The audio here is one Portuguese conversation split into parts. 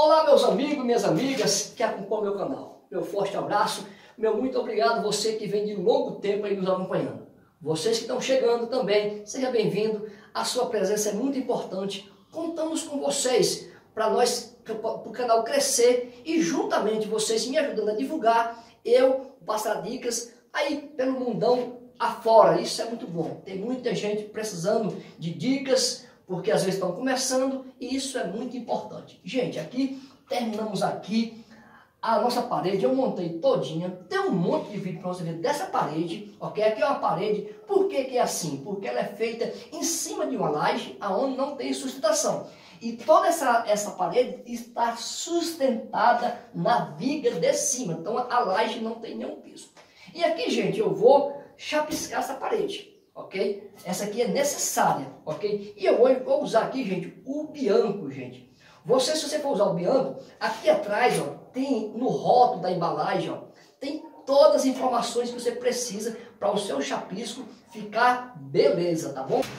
Olá meus amigos e minhas amigas que acompanham meu canal. Meu forte abraço, meu muito obrigado você que vem de longo tempo aí nos acompanhando. Vocês que estão chegando também, seja bem-vindo. A sua presença é muito importante. Contamos com vocês para o canal crescer e juntamente vocês me ajudando a divulgar, eu passar dicas aí pelo mundão afora. Isso é muito bom. Tem muita gente precisando de dicas, porque às vezes estão começando e isso é muito importante. Gente, terminamos aqui a nossa parede, eu montei todinha, tem um monte de vídeo para você ver dessa parede, ok? Aqui é uma parede, por que que é assim? Porque ela é feita em cima de uma laje, aonde não tem sustentação. E toda essa parede está sustentada na viga de cima, então a laje não tem nenhum piso. E aqui, gente, eu vou chapiscar essa parede, ok? Essa aqui é necessária, ok? E eu vou usar aqui, gente, o bianco, gente. Se você for usar o bianco, aqui atrás, ó, tem no rótulo da embalagem, ó, tem todas as informações que você precisa para o seu chapisco ficar beleza, tá bom?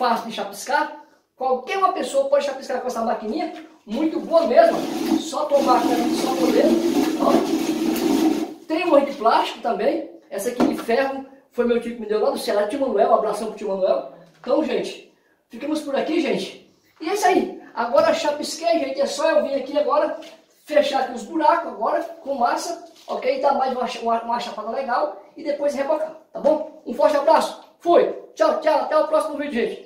fácil de chapiscar. Qualquer uma pessoa pode chapiscar com essa maquininha, muito boa mesmo. Só tomar aqui, só o dedo. Ó. Tem uma de plástico também. Essa aqui de ferro foi meu tio que me deu lá do Ceará, tio Manuel. Um abração pro tio Manuel. Então, gente, ficamos por aqui, gente. E é isso aí. Agora chapisquei, gente. É só eu vir aqui agora, fechar aqui os buracos agora com massa, ok? Dar mais uma chapada legal e depois rebocar, tá bom? Um forte abraço. Fui. Tchau, tchau. Até o próximo vídeo, gente.